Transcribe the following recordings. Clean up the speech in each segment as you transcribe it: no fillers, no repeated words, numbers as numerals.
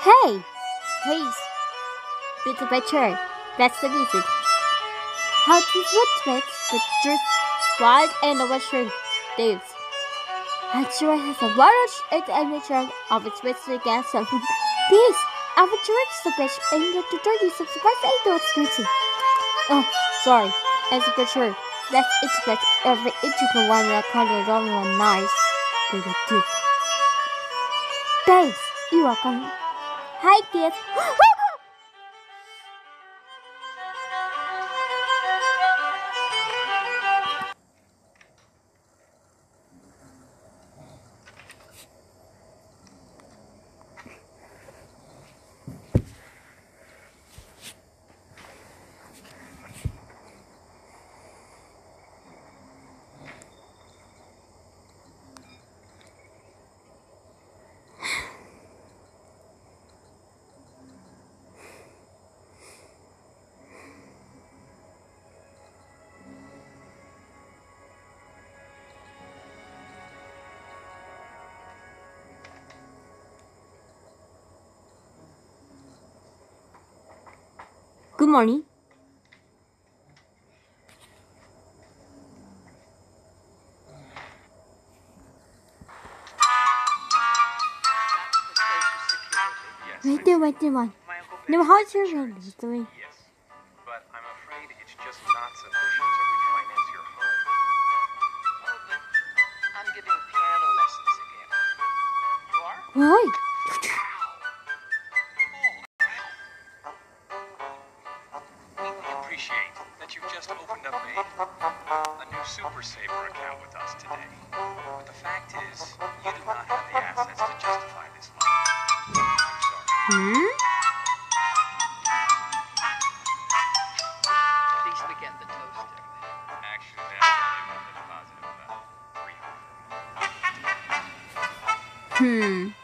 Hey! Please! Bit of better. That's the reason. How to switch with just wild and overshare days. Adventure has a large adventure of its wrestling gas. Please! Adventure is the best and the dirty subscribe to the screen. Oh, sorry. As a picture, let's interpret every integral one that color on one nice. Big too. Thanks, you are coming. Hi, kids. Good morning. Wait there. Now, how's your family doing? Yes, but I'm afraid it's just not sufficient to refinance your home. Oh, but I'm giving piano lessons again. You are? Why? We appreciate that you've just opened up a new Super Saver account with us today. But the fact is, you do not have the assets to justify this money. I'm sorry. At least we get the toaster. Actually, that's only with a deposit of about $300.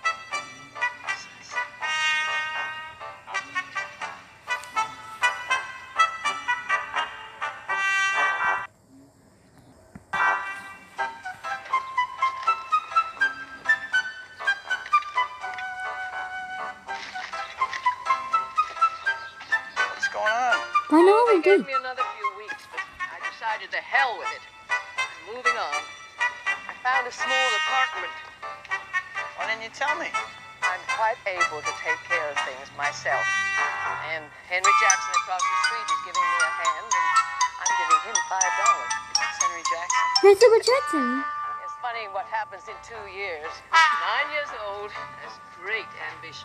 What's going on? I know They we do. gave me another few weeks, but I decided to hell with it. I'm moving on. I found a small apartment. Why didn't you tell me? I'm quite able to take care of things myself. And Henry Jackson across the street is giving me a hand, and I'm giving him $5. That's Henry Jackson. Where's the Jackson? It's funny what happens in 2 years. 9 years old, has great ambition.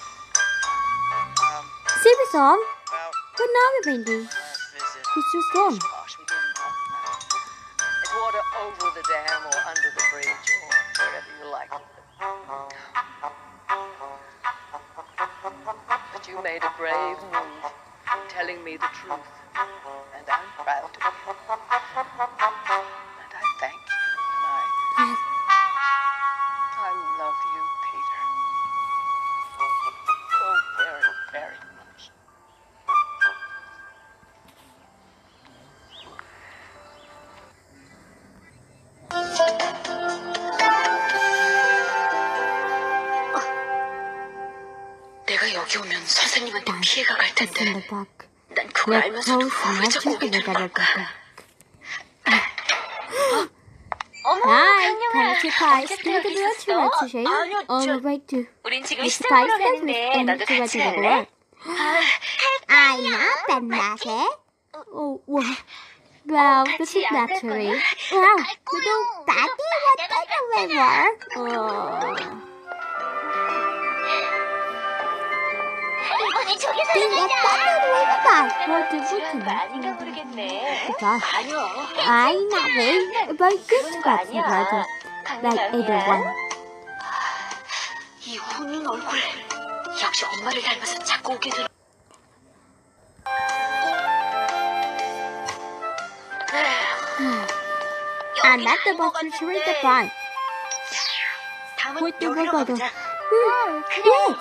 See the song? About What now we been doing? visit. He's just gone. Gosh, we didn't talk about it. It's water over the dam or under the bridge or wherever you like it. But you made a brave move, telling me the truth, and I'm proud of you. And I thank you, and I love you, Peter. So very, very much. 내가 여기 오면 선생님한테 피해가 갈 It's in 텐데 the back. 난 그걸 We're 알면서도 close 왜 enough 자꾸 to 오게 the 된 걸까? Hi, kind of surprised to the virtual today. On the way to 우린 지금 It's 시장 보러 spices with 가는데 and 너도 to 같이 the 갈래? work. I'm not that matter. Oh, wow. Wow, this is naturally. Wow, you don't daddy what kind of river? Oh. 이번엔 저기 Think 살아가자. that river. What the 지루한 거 book? 아닌가 모르겠네. Gosh, 아니요. I'm not very, very good 그런 거 about the 아니야. weather. Like everyone. 이 우는 얼굴. 역시 엄마를 닮아서 자꾸 오게 되는. I'm not about to read the Bible. 다음은 What do you 여기로 want to 가보자. Yes.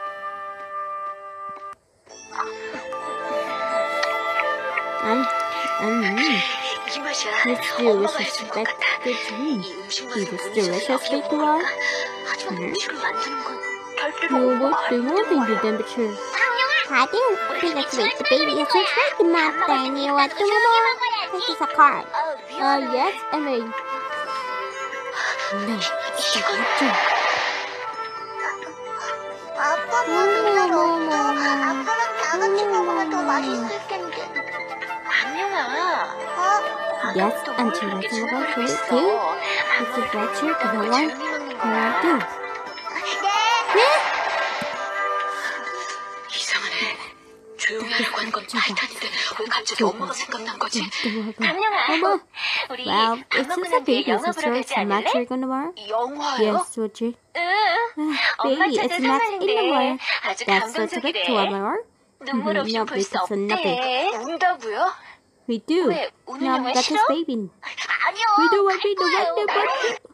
이 맛이야. It's 엄마가 delicious, 해준 것 but 같아. good to me. 이 음식만 It is 음식을 delicious, 여기서 big one. 먹으니까. 하지만 음식을 만드는 건 You would be moving the temperature. I do, because wait, the baby is just waking up, then you want to move. This is a card. Yes, Emily. No, it's the captain. 아빠 먹으면 아빠랑 다 같이 먹으면 더 맛있을 텐데. 안녕아. Yes, until let's move on to it too. It's a lecture to the one. Two. 이상하네. 조용히 하려고 하는 건 타이탄인데 왜 갑자기 엄마가 생각난 거지? 안녕아. 우리 Well, 밥 it's 먹고 just a 난 뒤에 baby 영화 보러 sister. 가지 I'm not 않을래? sure going tomorrow. 영화요? Yes, would you? 응. 엄마 Baby, 찾아 it's not in the 생활인데 world. 아주 That's what's good to 감동적이래. our 눈물 없이 No, 볼 수 because nothing. 없대. 운다고요? We do. 왜 우는 No, 영화 that's 싫어? his baby. 아니요. We don't want 갈 to 거예요. want to.